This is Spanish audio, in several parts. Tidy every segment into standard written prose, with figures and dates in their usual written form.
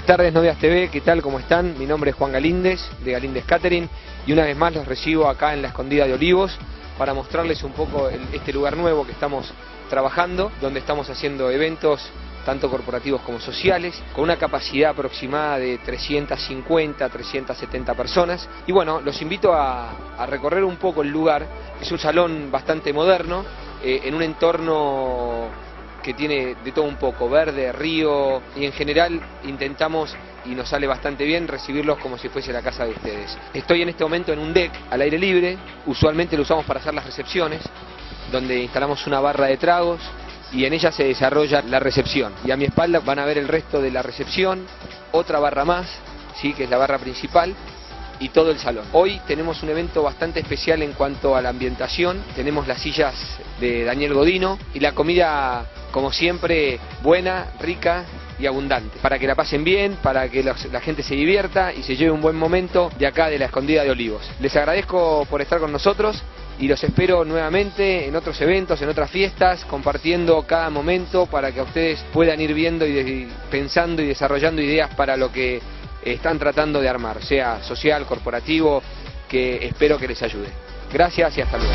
tardes, Novias TV, ¿qué tal? ¿Cómo están? Mi nombre es Juan Galíndez, de Galíndez Catering, y una vez más los recibo acá en la Escondida de Olivos para mostrarles un poco este lugar nuevo que estamos trabajando, donde estamos haciendo eventos tanto corporativos como sociales, con una capacidad aproximada de 350, 370 personas. Y bueno, los invito a recorrer un poco el lugar. Es un salón bastante moderno, en un entorno que tiene de todo un poco, verde, río, y en general intentamos, y nos sale bastante bien, recibirlos como si fuese la casa de ustedes. Estoy en este momento en un deck al aire libre, usualmente lo usamos para hacer las recepciones, donde instalamos una barra de tragos y en ella se desarrolla la recepción. Y a mi espalda van a ver el resto de la recepción, otra barra más, ¿sí?, que es la barra principal, y todo el salón. Hoy tenemos un evento bastante especial en cuanto a la ambientación. Tenemos las sillas de Daniel Godino y la comida, como siempre, buena, rica y abundante, para que la pasen bien, para que la gente se divierta y se lleve un buen momento de acá de la Escondida de Olivos. Les agradezco por estar con nosotros y los espero nuevamente en otros eventos, en otras fiestas, compartiendo cada momento para que ustedes puedan ir viendo y pensando y desarrollando ideas para lo que están tratando de armar, sea social, corporativo, que espero que les ayude. Gracias y hasta luego.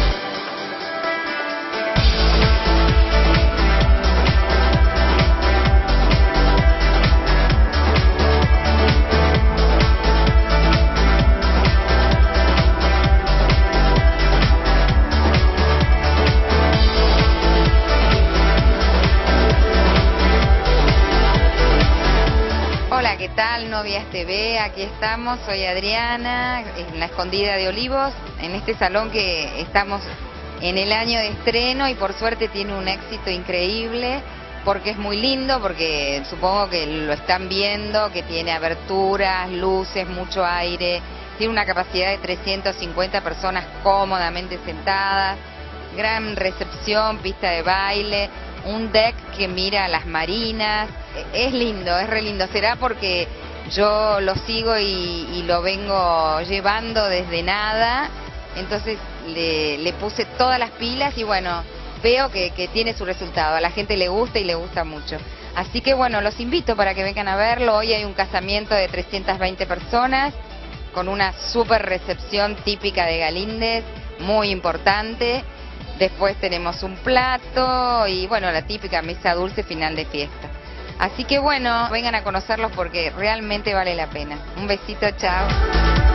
Hola, ¿qué tal? Novias TV, aquí estamos, soy Adriana, en la Escondida de Olivos, en este salón que estamos en el año de estreno y por suerte tiene un éxito increíble, porque es muy lindo, porque supongo que lo están viendo, que tiene aberturas, luces, mucho aire, tiene una capacidad de 350 personas cómodamente sentadas, gran recepción, pista de baile, un deck que mira a las marinas. Es lindo, es re lindo. Será porque yo lo sigo y lo vengo llevando desde nada, entonces le puse todas las pilas y bueno, veo que tiene su resultado, a la gente le gusta y le gusta mucho. Así que bueno, los invito para que vengan a verlo. Hoy hay un casamiento de 320 personas con una súper recepción típica de Galíndez, muy importante. Después tenemos un plato y bueno, la típica mesa dulce final de fiesta. Así que bueno, vengan a conocerlos porque realmente vale la pena. Un besito, chao.